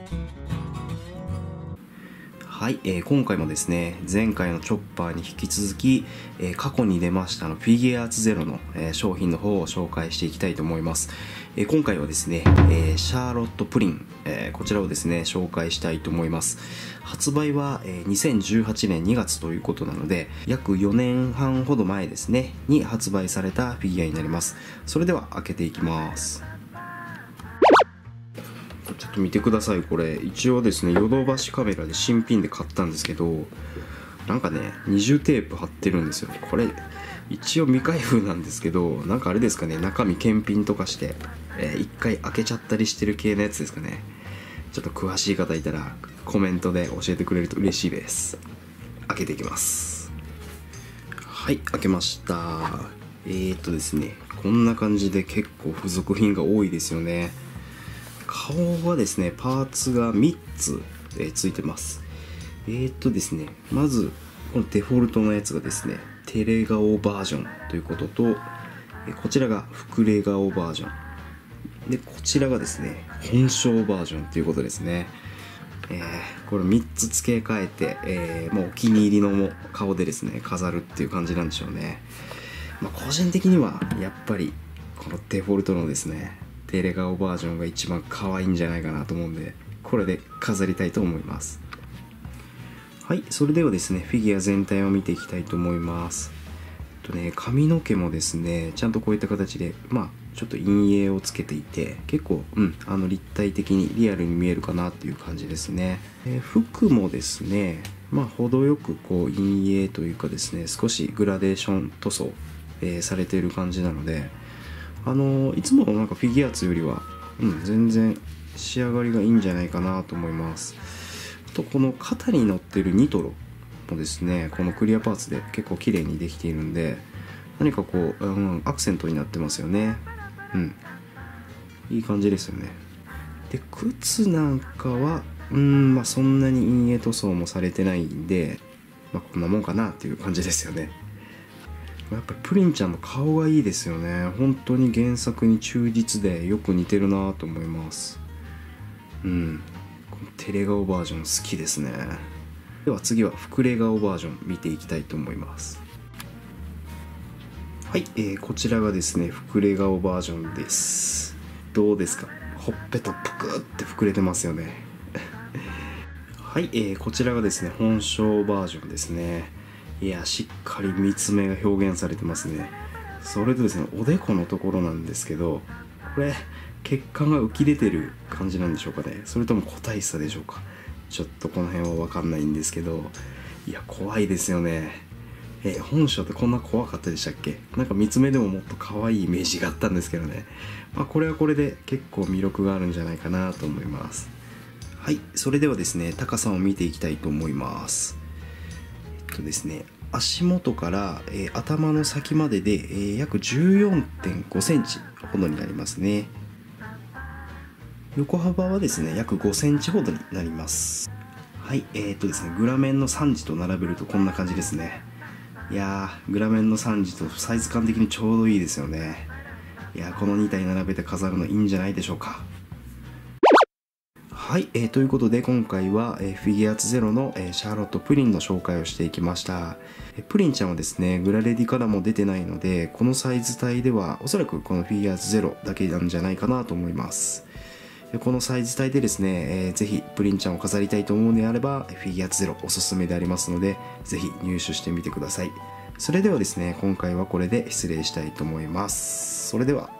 はい、今回もですね、前回のチョッパーに引き続き、過去に出ましたフィギュアーツゼロの、商品の方を紹介していきたいと思います。今回はですね、シャーロットプリン、こちらをですね、紹介したいと思います。発売は、2018年2月ということなので、約4年半ほど前ですね、に発売されたフィギュアになります。それでは開けていきます。ちょっと見てください。これ一応ですね、ヨドバシカメラで新品で買ったんですけど、なんかね、二重テープ貼ってるんですよ。これ一応未開封なんですけど、なんかあれですかね、中身検品とかして、一回開けちゃったりしてる系のやつですかね。ちょっと詳しい方いたらコメントで教えてくれると嬉しいです。開けていきます。はい、開けました。ですね、こんな感じで結構付属品が多いですよね。顔はですね、パーツが3つ、ついてます。ですね、まずこのデフォルトのやつがですね、テレ顔バージョンということと、こちらが膨れ顔バージョンで、こちらがですね、本性バージョンということですね。これ3つ付け替えて、もうお気に入りの顔でですね、飾るっていう感じなんでしょうね。個人的にはやっぱりこのデフォルトのですね、テレ顔バージョンが一番可愛いんじゃないかなと思うんで、これで飾りたいと思います。はい、それではですね、フィギュア全体を見ていきたいと思います。髪の毛もですね、ちゃんとこういった形でちょっと陰影をつけていて、結構立体的にリアルに見えるかなっていう感じですね。服もですね、程よくこう陰影というかですね、少しグラデーション塗装、されている感じなので、いつものフィギュアーツよりは、全然仕上がりがいいんじゃないかなと思います。あとこの肩に乗ってるニトロもですね、このクリアパーツで結構綺麗にできているんで、何かこう、アクセントになってますよね。いい感じですよね。で、靴なんかはそんなに陰影塗装もされてないんで、こんなもんかなっていう感じですよね。やっぱりプリンちゃんの顔がいいですよね。本当に原作に忠実でよく似てるなと思います。このテレ顔バージョン好きですね。では次は膨れ顔バージョン見ていきたいと思います。はい、こちらがですね、膨れ顔バージョンです。どうですか？ほっぺとぷくって膨れてますよね。はい、こちらがですね、本性バージョンですね。いや、しっかり三つ目が表現されてますね。それとですね、おでこのところなんですけど、これ血管が浮き出てる感じなんでしょうかね。それとも個体差でしょうか。ちょっとこの辺は分かんないんですけど、いや、怖いですよね。本性ってこんな怖かったでしたっけ？なんか三つ目でももっと可愛いイメージがあったんですけどね。これはこれで結構魅力があるんじゃないかなと思います。はい、それではですね、高さを見ていきたいと思います。ですね、足元から、頭の先までで、約 14.5 センチほどになりますね。横幅はですね、約5センチほどになります。はい、ですね、グラメンの3時と並べるとこんな感じですね。いやー、グラメンの3時とサイズ感的にちょうどいいですよね。いやー、この2体並べて飾るのいいんじゃないでしょうか。はい、ということで今回は、フィギュアーツゼロの、シャーロットプリンの紹介をしていきました。プリンちゃんはですね、グラレディからも出てないので、このサイズ帯ではおそらくこのフィギュアーツゼロだけなんじゃないかなと思います。このサイズ帯でですね、ぜひプリンちゃんを飾りたいと思うのであれば、フィギュアーツゼロおすすめでありますので、ぜひ入手してみてください。それではですね、今回はこれで失礼したいと思います。それでは。